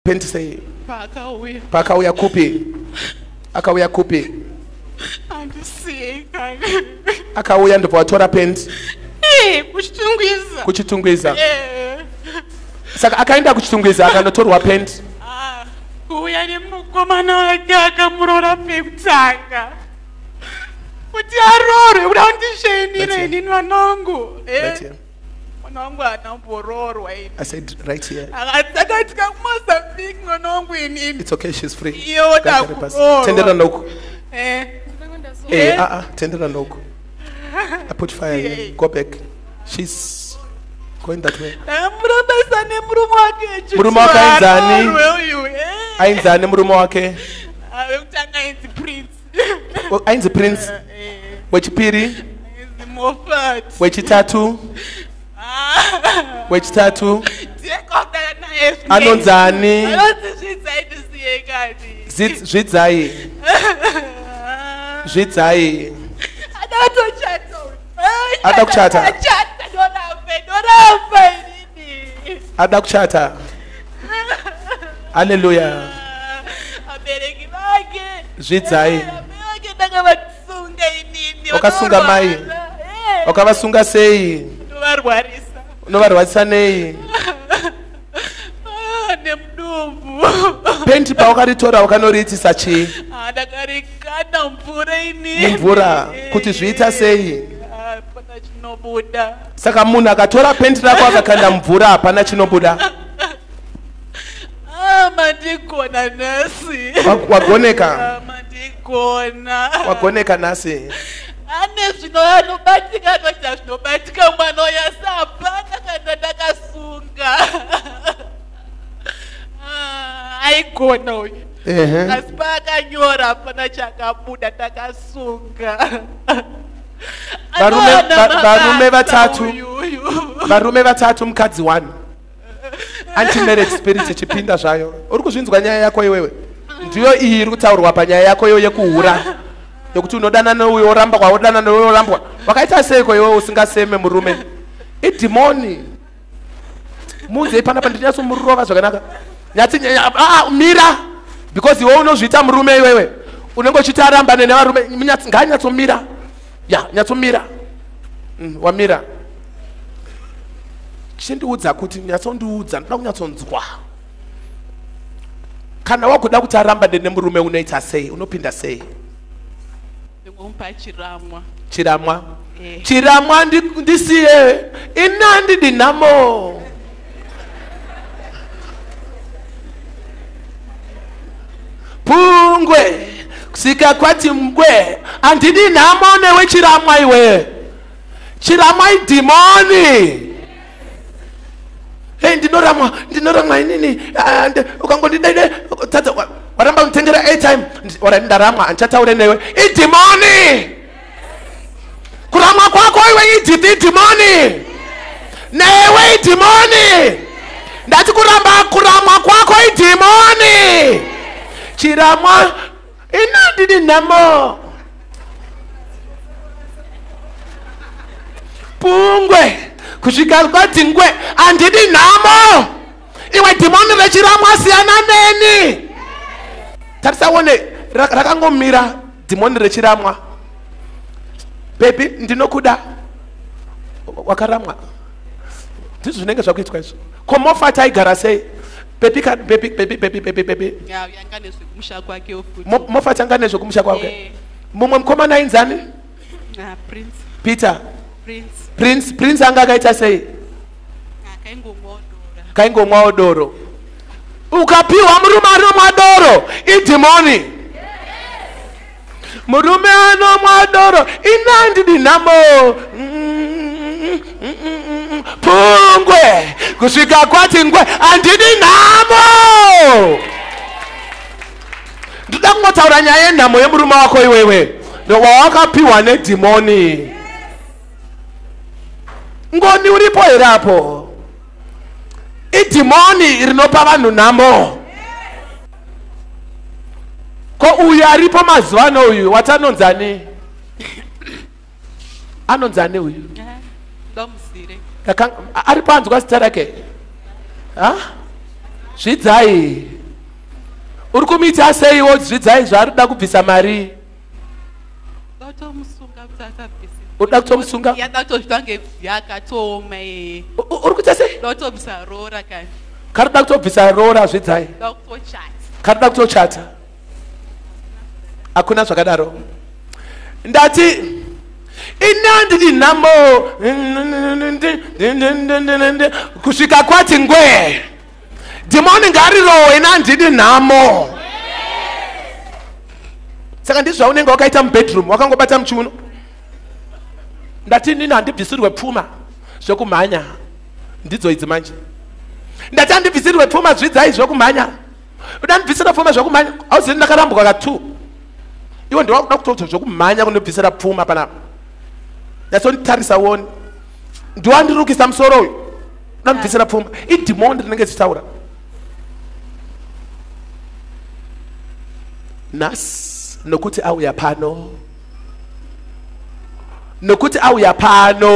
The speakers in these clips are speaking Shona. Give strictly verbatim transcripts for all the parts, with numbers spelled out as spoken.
Penti sei. Pakauya. Pakauya kupi. Akauya kupi. Andisiye. Akauya ndipo watora penti. Eh, kuchitungwiza. Kuchitungwiza. Eh. Saka akaenda kuchitungwiza akanotorwa penti. Ah, kuya nemukomana wake akamurora pekutanga. Kuti arore, uda undishenire ini mwanangu. Eh. Mwanangu anambororwa ini. I said right here. Akataka kuMozambique mwanangu ini. It's okay, she's free. Iyo da kurorwa. Tendera noku. Eh. Eh, ah ah, tendera noku. I put fire here. Go back. She's going that way. Murabasa ne murumo wake. Murumo wake ainzani. Ainzani murumo wake. Awekutanga ainzi Prince. Ainzi Prince. Wechipiri. Moffat. Wechitatu. Wechitatu. Anonzani. Zvidzai. Zvidzai. Ada kuchata. Ada kuchata. Hallelujah. Zvidzai. Wakasunga mai. Wakavasunga sei. Unovarwarisa nei. Penti pawakaritora wakanoriitisa chii? Ndakarikanda mvura ini. Mvura kuti zviita sei? Saka munhu akatora penti rako akakanda mvura hapana chinobuda. Mandikona nasi. Wagoneka. Mandikona. Wagoneka nasi. Ane zvinobatika noita zvinobatika mwana yasapana kana ndakasunga. Aigona uyu. Ehe. Asi paakanyora hapana chakabuda takasunga. Varume varume vatatu. Varume vatatu mukadzi one. Anti-marriage spirit ichipinda zvayo. Uri kuzvinzwa nyaya yako iwewe? Ndiyo iyi iri kutaurwa panyaya yako iwe yekuhura. Yokuti unodana neuyo oramba kwa odana neuyo oramba. Wakaita seiko iwe usingaseme murume? Idimoni. Munze panapa ndinyaso murova zvakanaka. Nyati ah mira because iwe unozvita murume iwewe. Unongochita aramba nevarume nyatsi nganyatso mira. Ya, nyatso mira. Mm, wamira. Chindiudza kuti nyatsondiudza ndoda kunyatsonzwa. Kana wakuda kuti aramba nemurume unoita sei? Unopinda sei? Ngompa chiramwa. Chiramwa. Eh. Chiramwa ndisiye. Inandi dinamo. Pungwe. Kusika kwati mgwe. Andidi namo newe chiramwa iwe. Chiramwa idimoni. Hey, ndinoramwa, ndinoramwa inini. Ukangondidede tata waramba untengera airtime. Wara ndaramwa anchataure newe. Idimoni. Kuramwa kwako iwe ididi idimoni. Newe idimoni. Ndati kuramba kuramwa kwako idimoni. Chiramwa inandidi namo. Pungwe. Kusvika kwati ngwe andidi namo. Iwe dimoni rechiramwa siyana neni. Tarisa wone rakangomira dimoni rechiramwa. Baby ndinokuda. Wakaramwa. Ndizvo zvinenge zvakuitwa izvo. Ko Moffat aigara sei? Baby kan baby baby baby baby baby. Ya yanga nezvekumusha kwake ofuti. Moffat anga nezvekumusha kwake. Mumwe mukomana ainzani? Ah, Prince. Peter. Prince. Prince Prince anga akaita sei? Akaingomwa doro. Kaingomwa doro. Ukapiwa murume anomwa doro idimoni. Yes. Murume anomwa doro inandi dinamo. Pungwe kusvika kwati ngwe andidi namo. Ndoda kungotaura nyaya yenhamo yemurume wako iwewe. Wawakapiwa nedimoni. Ngoni uripo herapo. Idimoni rinopa vanhu nhamo. Ko uyu aripo mazuva ano uyu watanonzani? Anonzani uyu? Ndomuzire. Aripo anzwa zita rake? Ha? zvidzai uri kumuita seiwo zvidzai zvaari kuda kubvisa mari Ndatomusunga kuti asabvise. uda kutomusunga Yada kutozvitwa ngevhi yakatoma iye. uri kuita sei Ndotobvisa rora kani. kari kuda kutobvisa rora zvidzai Ndakutochata. kari kuda kutochata hakuna zvakadaro ndati ini handidi nhamo kusvika kwati ngwe dhimoni ngarirowe nandidi nhamo saka ndizvo zvaunenge wakaita mubedroom wakangobata muchiuno ndati inini handibvisirwe pfuma zvokumhanya ndidzo idzi manje ndati handibvisirwe pfuma zvidzai zvokumhanya uda ndibvisira pfuma zvokumhanya auzivi ndakarambwa ka two iwe ndiwakuda kutoti zvokumhanya kundibvisira pfuma panapa nyatsonditarisa woni ndiwandirukisa musoro uyu uda ndibvisira pfuma idhimoni rinenge zichitaura nhasi nokuti auya pano nokuti auya pano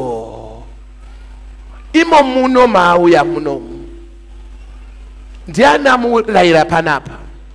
imo muno maauya munomu ndiani amurayira panapa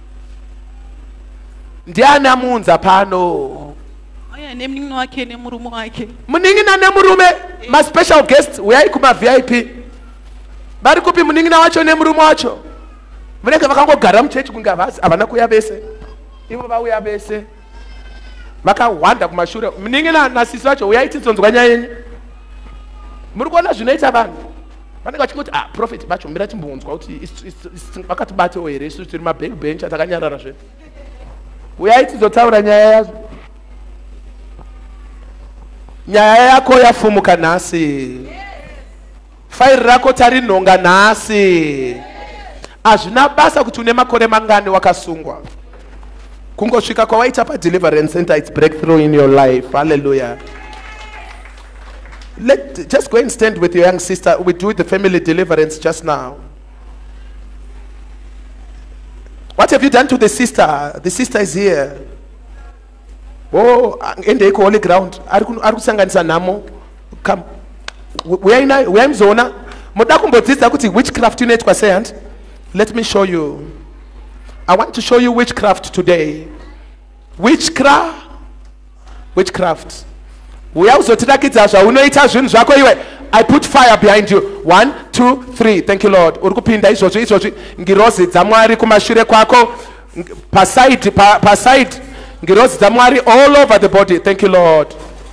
ndiani amuunza pano Aya nemunin'ina wake nemurume wake. munin'ina nemurume maspecial guest uyai kuma-V I P vari kupi munin'ina wacho nemurume wacho vanenge vakangogara muchechi kunge havana kuya vese ivo vauya vese vakahwanda kumashure munin'ina nasisi vacho uyai tidzonzwa nyaya yenyu muri kuona zvinoita vanhu vanenge vachingoti ah profeti vacho mira timbonzwa kuti vakatibatewo here isusu tiri mabackbench atakanyarara zve uyai tizotaura nyaya yazvo nyaya yako yafumuka nhasi fairi rako tarinhonga nhasi hazvina basa kuti une makore mangani wakasungwa kungosvika kwawaita padeliverance center its breakthrough in your life hallelujah Let, just go and stand with your young sister. We do the family deliverance just now. What have you done to the sister? The sister is here. Oh, in the holy ground. Arukusanganisa namo. Come. We are in we are in zona. Modakumbodzidza kuti witchcraft unit kwa sent. Let me show you. I want to show you witchcraft today. Witchcraft. Witchcraft. Uyauzotirakidza zvaunoita zvinhu zvako iwe. I put fire behind you. One, two, three. Thank you, Lord. Uri kupinda izvozvo izvozvi ngirozi dzamwari kumashure kwako paside pa, paside ngirozi dzamwari all over the body. Thank you, Lord.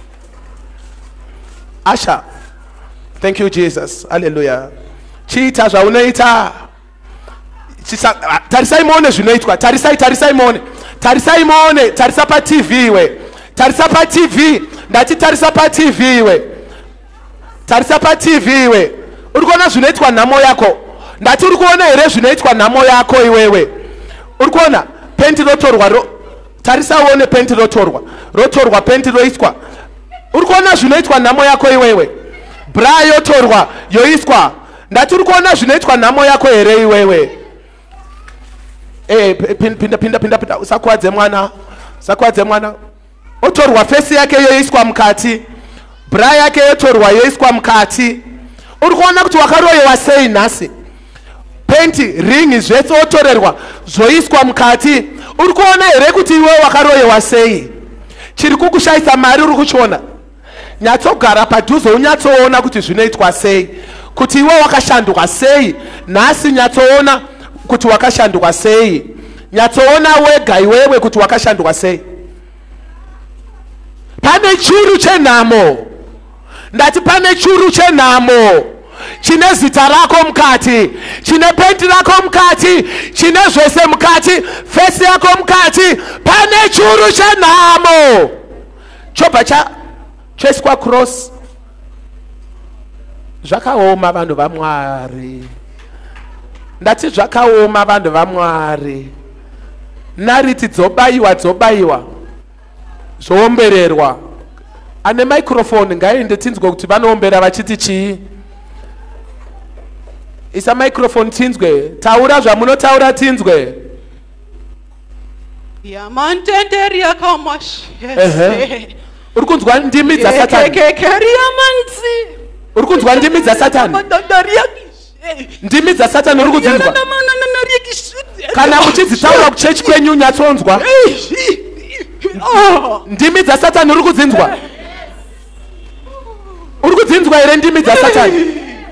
Asha. Thank you, Jesus. Hallelujah. Chiita zvaunoita. Tarisai muone zvinoitwa. Tarisai tarisai muone. Tarisai muone. Tarisa pa T V iwe. Tarisa pa T V. Ndati tarisa pa T V iwe. Tarisa pa T V iwe. Uri kuona zvinoitwa nhamo yako. Ndati uri kuona here zvinoitwa nhamo yako iwewe. Uri kuona penti rotorwa ro. Tarisa uone penti rotorwa. Rotorwa penti roiswa. Uri kuona zvinoitwa nhamo yako iwewe. Bra yotorwa yoiswa. Ndati uri kuona zvinoitwa nhamo yako here iwewe. Eh pinda pinda pinda pinda usakwadze mwana. Usakwadze mwana. Otorwa face yake yoiswa mukati. Bra yake yotorwa yoiswa mukati. Uri kuona kuti wakaroyewa sei nhasi. Penti ring zvese otorerwa zvoiswa mukati. Uri kuona here kuti iwe wakaroyewa sei. Chiri kukushaisa mari uri kuchiona. Nyatsogara padhuze unyatsoona kuti zvinoitwa sei. Kuti iwe wakashandwa sei. Nhasi nyatsoona kuti wakashandwa sei. Nyatsoona wega iwewe kuti wakashandwa sei. Pane churu chenhamo. Ndati pane churu chenhamo. Chine zita rako mukati. Chine penti rako mukati. Chine zvese mukati. Fesi yako mukati. Pane churu chenhamo. Chobva cha choiswa cross. Zvakaoma vanhu vaMwari. Ndati zvakaoma vanhu vaMwari. Nariti dzobayiwa dzobayiwa. Zvoombererwa. Ane microphone ngaende tinzwe kuti vanoombera vachiti chii. Isa microphone tinzwe. Taura zvamunotaura tinzwe. Yamantenderi yakamash. Ehe. Uri kunzwa ndimi dza Satani. Kekeri yamanzi. Uri kunzwa ndimi dza Satani. ndimi dzasatani uri kudzinzwa kana muchidzitaura kuchechi kwenyu nyatsonzwa ndimi dzasatani uri kudzinzwa uri kudzinzwa here ndimi dzasatani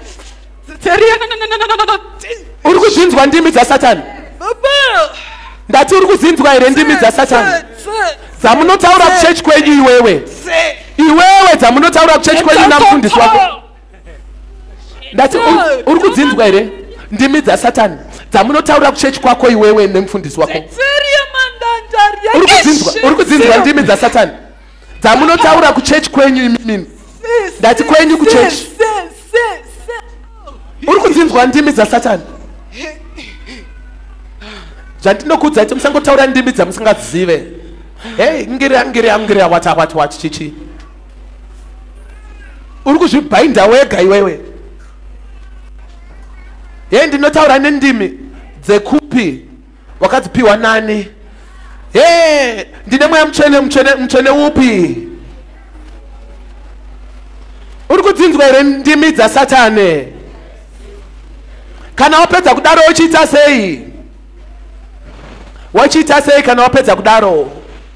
uri kudzinzwa ndimi dzasatani ndati uri kudzinzwa here ndimi dzasatani dzamunotaura kuchechi kwenyu iwewe iwewe dzamunotaura kuchechi kwenyu namufundisi wako ndati uri kudzinzwa here ndimi dzasatani dzamunotaura kuchechi kwako iwewe nemufundisi wako uri kudzinzwa uri kudzinzwa ndimi dzasatani dzamunotaura kuchechi kwenyu imimi ndati kwenyu kuchechi uri kudzinzwa ndimi dzasatani zvandinokudza kuti musangotaura ndimi dzamusingadzive hey ngiria ngiria ngiria wata wati wati chichi uri kuzvibhainda wega iwewe hey ndinotaura nendimi dzekupi wakadzipiwa nani hey ndine mweya mutsvene mutsvene mutsvene upi uri kudzinzwa here ndimi dzasatani kana wapedza kudaro uchiita sei wachiita sei kana wapedza kudaro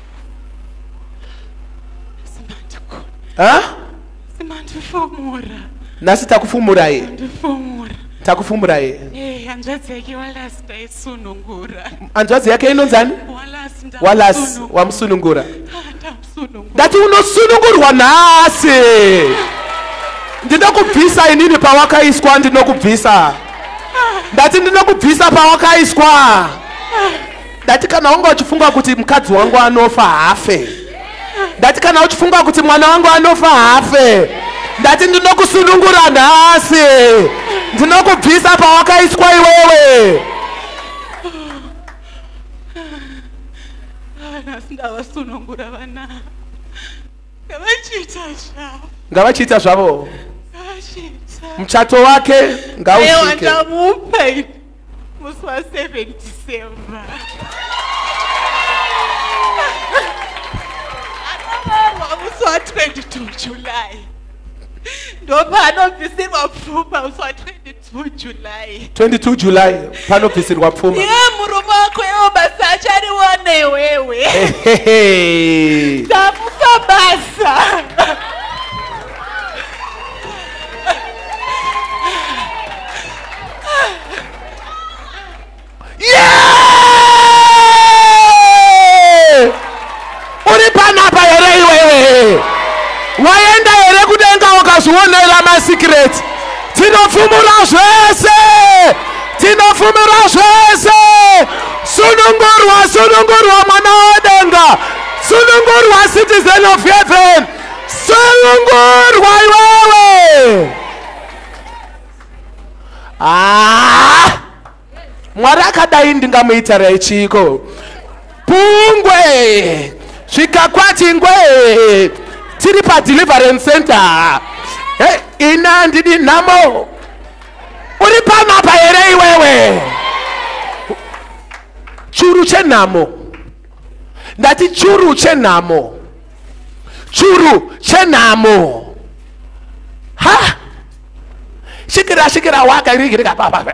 ha simandifumura nasi takufumurai ndifumura takufumurai eh hanzvadzi yake walasi ndaisunungura hanzvadzi yake inonzani walasi walasi wamusunungura ndamsunungura ndati unosunungurwa nhasi ndinokubvisa inini pawakaiswa ndinokubvisa ndati ndinokubvisa pawakaiswa ndati kana wanga uchifunga kuti mukadzi wangu anofa hafe ndati kana uchifunga kuti mwana wangu anofa hafe ndati ndinokusunungura nhasi ndinokubvisa pawakaiswa iwewe nhasi ndavasunungura vana ngavachiita zvavo ngavachiita zvavo ngavachiita muchato wake ngausvike ndamupa musi wa7 December anovarwa musi wa22 July ndopaanobvisirwa pfuma musi wa22 July twenty-two July panobvisirwa pfuma iye murume wako iwo basa acharione iwewe ndamupa basa uri panapa here iwewe waenda here kudenga wakazvionera masikireti tinofumura zvese tinofumura zvese sunungurwa sunungurwa mwana wadenga sunungurwa citizen of heaven sunungurwa iwewe ah mwari akadai ndingamuita raichiko pungwe svika kwatingwe tiri padeliverance center hey, ina ndidi nhamo uri panapa here iwewe churu chenhamo ndati churu chenhamo churu chenhamo ha shikira shikira wakairigirika papa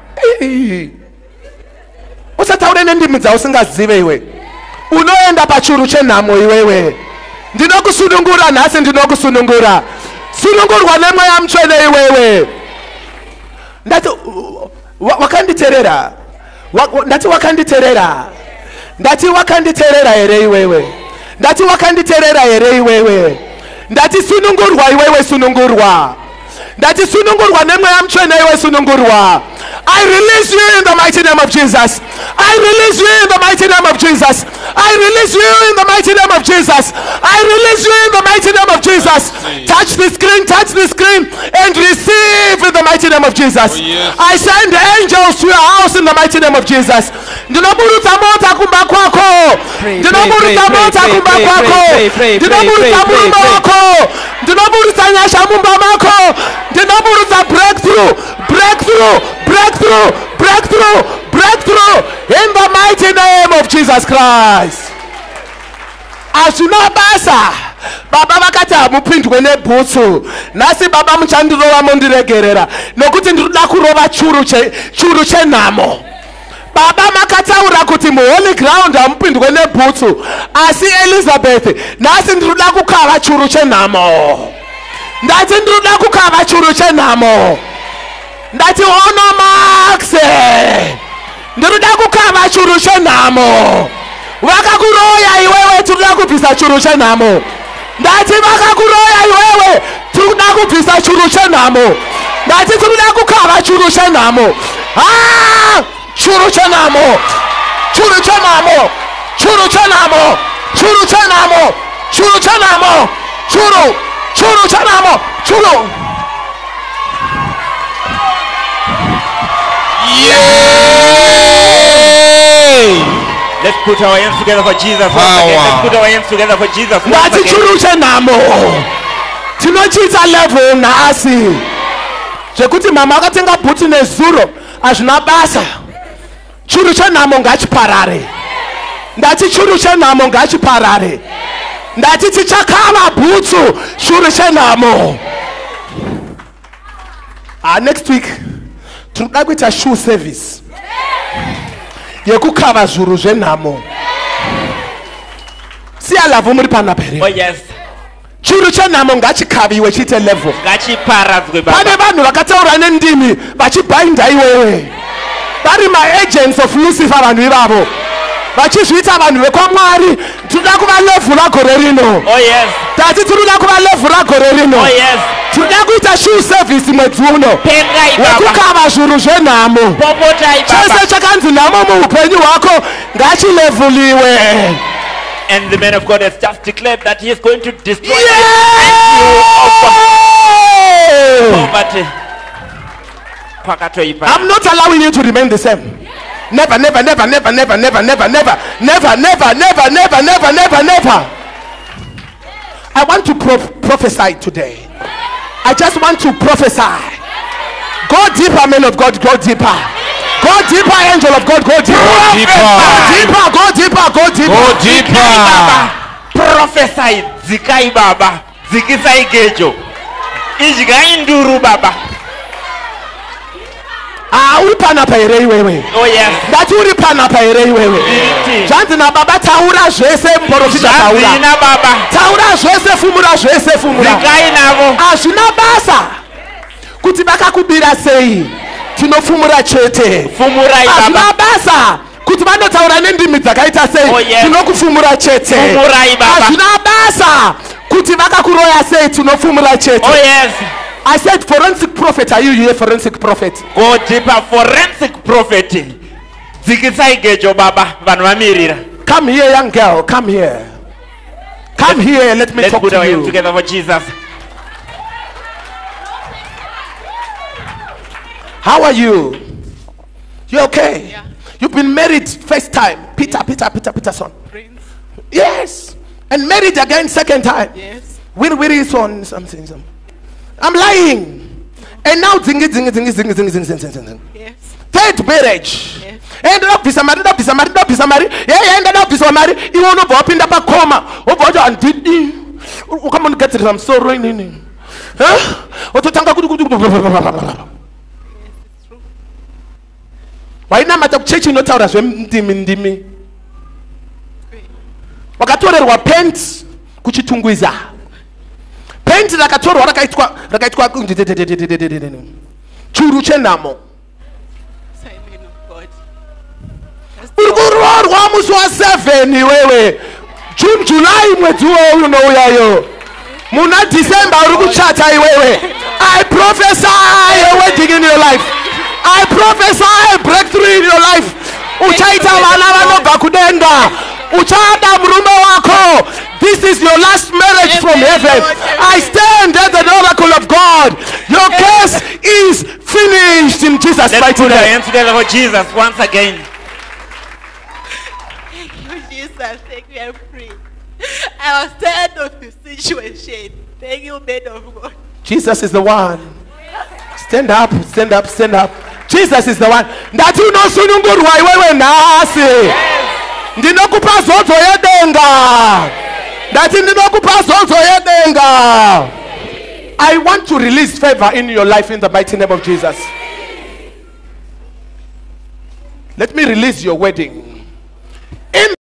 usataure nendimi dzausingazive iwe unoenda pachuru chenhamo iwewe ndinokusunungura nhasi ndinokusunungura sunungurwa nemweya mutsvene iwewe ndati wakanditerera ndati wakanditerera ndati wakanditerera here iwewe ndati wakanditerera here iwewe ndati sunungurwa iwewe sunungurwa ndati sunungurwa nemweya mutsvene iwe sunungurwa I release you in the mighty name of Jesus. I release you in the mighty name of Jesus. I release you in the mighty name of Jesus. I release you in the mighty name of Jesus. Touch the screen, touch the screen, and receive in the mighty name of Jesus. I send angels to your house in the mighty name of Jesus. Ndinoburuta mota kumba kwako. Ndinoburuta mota kumba kwako. Ndinoburuta mumba wako. Ndinoburuta nyasha mumba mako. Ndinoburuta breakthrough, breakthrough, breakthrough, breakthrough, breakthrough in the mighty name of Jesus Christ. Asuna basa baba vakati hamupindwe nebhutsu. Nhasi baba muchandirova mondiregerera nokuti ndinoda kurova churu che churu chenhamo. Baba makataura kuti muholy ground hamupindwe nebhutsu, asi Elizabeth nhasi ndinoda kukava churu chenhamo. Ndati ndinoda kukava churu chenhamo. Ndati ono Max ndinoda kukava churu chenhamo. Vakakuroya iwewe tinoda kubvisa churu chenhamo. Ndati vakakuroya iwewe tinoda kubvisa churu chenhamo. Ndati tinoda kukava churu chenhamo. Ah! Churu chenhamo. Churu chenhamo. Churu chenhamo. Churu chenhamo. Churu chenhamo. Churu. Churu chenhamo. Churu. Yay! Let's put our hands together for Jesus once again. Let's put our hands together for Jesus once Ndati again. churu chenhamo. Tinochita level nhasi. Zvekuti mama akatenga bhuti nezuro hazvina basa. Churu chenhamo ngachiparare. Ndati churu chenhamo ngachiparare. Ndati tichakava bhutsu churu chenhamo. Ah, next week tinoda kuita shoe service yekukava zvuru zvenhamo. Siyalavhu muri panapa here. Oh yes. Churu chenhamo ngachikaviwe chiite level. Ngachiparadzwe baba. Pane vanhu vakataura nendimi vachibhainda iwewe. Vari ma-agents of Lucifer vanhu ivavo. Vachizviita vanhu vekwamwari. Tinoda kuva level ragore rino. Oh yes. Tati tinoda kuva level ragore rino. Oh yes. Tinoda kuita shoe service mwedzi uno. Pengai baba. Wekukava zvuru zvenhamo. Popotai baba. Chese chakanzi nhamo muupenyu hwako ngachilevhuliwe. And the man of God has just declared that he is going to destroy Yeah! the poverty. Pakatoipa. I'm not allowing you to remain the same. Never, never, never, never, never, never, never, never, never, never, never, never, never, never, never. I want to pro prophesy today. I just want to prophesy. Go deeper, man of God, go deeper. Go deeper, angel of God, go deeper. Go deeper. Go deeper, go deeper, go Go deeper. deeper. Prophesy. Zikai baba. Zikisai gejo. Ijigai nduru baba. Ah, uri panapa here iwewe. Oh yes. Ndati uri panapa here iwewe. Diriti. Zvanzi nababa taura zvese muprofita taura. Zina baba. Taura zvese fumura zvese fumura. Zikai navo. Hazvina basa kuti vakakubira sei, tinofumura chete. Fumurai Hazvina baba. basa kuti vanotaura nendimi dzakaita sei, Oh, yes. tinokufumura chete. Fumurai baba. Hazvina basa kuti vakakuroya sei, tinofumura chete. Oh yes. I said forensic prophet. Are you here, forensic prophet? Go deeper. Forensic prophet. Zikisai gejo baba. Vanhu vamirira. Come here, young girl. Come here. Come Let's- here. Let me Let's talk put to our hands you. together for Jesus. How are you? You okay? Yeah. You've been married first time. Peter, Peter, Peter, Peterson. Prince. Yes. And married again second time. Yes. Where, where is on something, something? I'm lying. And now zingi, zingi, zingi, zingi, zingi, zingi, zingi, zingi. Yes. Third marriage. Yes. Ended up with somebody, up with somebody, up with somebody. Yeah, yeah, ended up with somebody. You want to up in the back coma. Oh, God, and did you come on, get it? I'm so raining. Huh? What to tanga kudu kudu. Why not matter church not out as ndimi ndimi. Wakatorerwa pent kuchitungwiza. Pent rakatorwa rakaitwa rakaitwa churu chenhamo. Simon of God. Urikuroorwa musi wa seven wewe. June, July mwedzi uyu unouyayo. Muna December uri kuchata iwewe. I prophesy a wedding in your life. I prophesy a breakthrough in your life. Uchaita vana vanobva kudenga. Uchada murume wako. This is your last marriage from heaven. I stand as the oracle of God. Your case is finished in Jesus' Let's mighty put our name. hands together for Jesus once again. Thank you, Jesus. Thank you, I'm free. I was tired of the situation. Thank you, man of God. Jesus is the one. Stand up, stand up, stand up. Jesus is the one. Ndati unosunungurwa iwewe nhasi. Ndinokupa zodzo yedenga. ndathi ndinokupha zonzo yedenga. I want to release favor in your life in the mighty name of Jesus. Let me release your wedding.